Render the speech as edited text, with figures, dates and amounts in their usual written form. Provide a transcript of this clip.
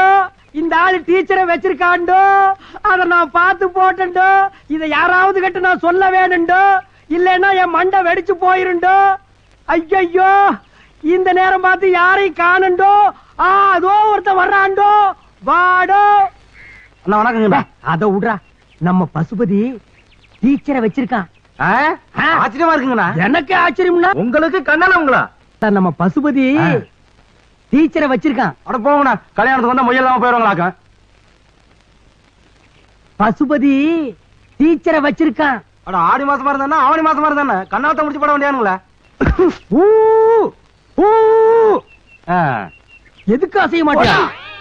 இந்த ஆளு டீச்சரை வச்சிருக்காண்டோ, அத நான் பார்த்து போட்டோ. இத யாராவது கிட்ட நான் சொல்ல வேணுண்டோ, இல்லன்னா என் மண்டை வெடிச்சு போயிருண்டோ. ஐயோ, இந்த நேரம் பார்த்து யாரையும் காணண்டோ. அதோ ஒருத்தன் வர்றாண்டோ, வாடோ. அண்ணா வணக்கங்கண்ணா. அத விடுறா, நம்ம பசுபதி டீச்சரை வச்சிருக்கான். ஆச்சரியமா இருக்குங்கண்ணா. எனக்கு ஆச்சரியம்னா உங்களுக்கு கண்ணால உங்களா? நம்ம பசுபதி டீச்சரை வச்சிருக்கான். அட போங்கண்ணா, கல்யாணத்துக்கு வந்தா முயலாம போயிருவாங்களாக்க. பசுபதி டீச்சரை வச்சிருக்கான். அட ஆடி மாசமா இருந்தா ஆவணி மாசமா இருந்தா கண்ணாத்த முடிச்சு போட வேண்டியானுங்களா? எதுக்கு அசைய மாட்டியா?